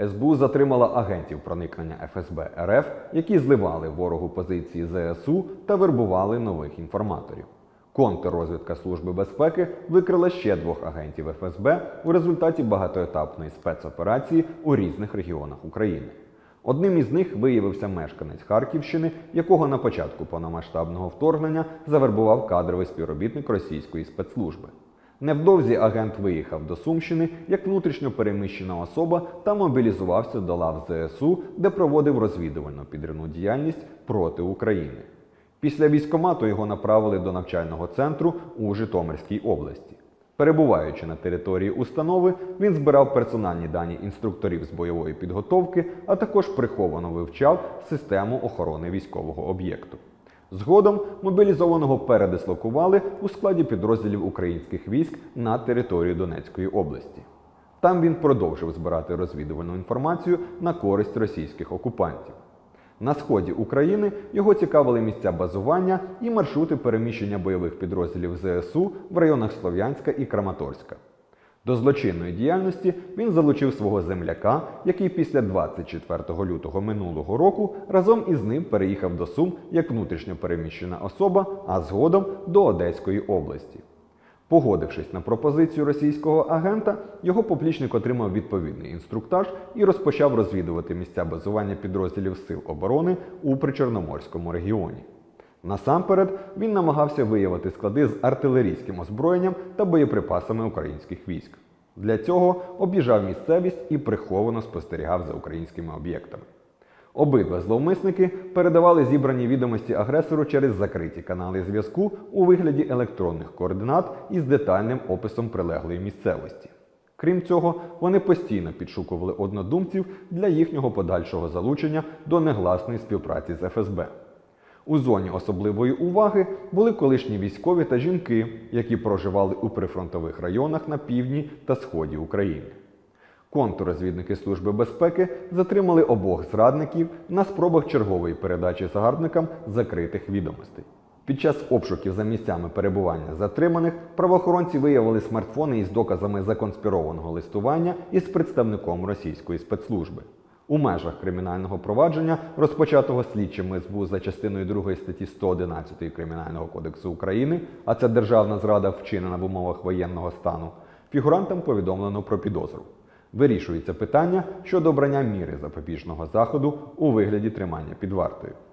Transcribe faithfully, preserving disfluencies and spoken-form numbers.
ес бе у затримала агентів проникнення еф ес бе ер еф, які зливали ворогу позиції зе ес у та вербували нових інформаторів. Контррозвідка Служби безпеки викрила ще двох агентів еф ес бе у результаті багатоетапної спецоперації у різних регіонах України. Одним із них виявився мешканець Харківщини, якого на початку повномасштабного вторгнення завербував кадровий співробітник російської спецслужби. Невдовзі агент виїхав до Сумщини як внутрішньо переміщена особа та мобілізувався до лав зе ес у, де проводив розвідувальну підривну діяльність проти України. Після військкомату його направили до навчального центру у Житомирській області. Перебуваючи на території установи, він збирав персональні дані інструкторів з бойової підготовки, а також приховано вивчав систему охорони військового об'єкту. Згодом мобілізованого передислокували у складі підрозділів українських військ на територію Донецької області. Там він продовжив збирати розвідувальну інформацію на користь російських окупантів. На сході України його цікавили місця базування і маршрути переміщення бойових підрозділів зе ес у в районах Слов'янська і Краматорська. До злочинної діяльності він залучив свого земляка, який після двадцять четвертого лютого минулого року разом із ним переїхав до Сум як внутрішньо переміщена особа, а згодом до Одеської області. Погодившись на пропозицію російського агента, його поплічник отримав відповідний інструктаж і розпочав розвідувати місця базування підрозділів Сил оборони у Причорноморському регіоні. Насамперед, він намагався виявити склади з артилерійським озброєнням та боєприпасами українських військ. Для цього об'їжджав місцевість і приховано спостерігав за українськими об'єктами. Обидва зловмисники передавали зібрані відомості агресору через закриті канали зв'язку у вигляді електронних координат із детальним описом прилеглої місцевості. Крім цього, вони постійно підшукували однодумців для їхнього подальшого залучення до негласної співпраці з еф ес бе. У зоні особливої уваги були колишні військові та жінки, які проживали у прифронтових районах на півдні та сході України. Контррозвідники Служби безпеки затримали обох зрадників на спробах чергової передачі загарбникам закритих відомостей. Під час обшуків за місцями перебування затриманих правоохоронці виявили смартфони із доказами законспірованого листування із представником російської спецслужби. У межах кримінального провадження, розпочатого слідчими ес бе у за частиною другої статті сто одинадцять Кримінального кодексу України, а це державна зрада, вчинена в умовах воєнного стану, фігурантам повідомлено про підозру. Вирішується питання щодо обрання міри запобіжного заходу у вигляді тримання під вартою.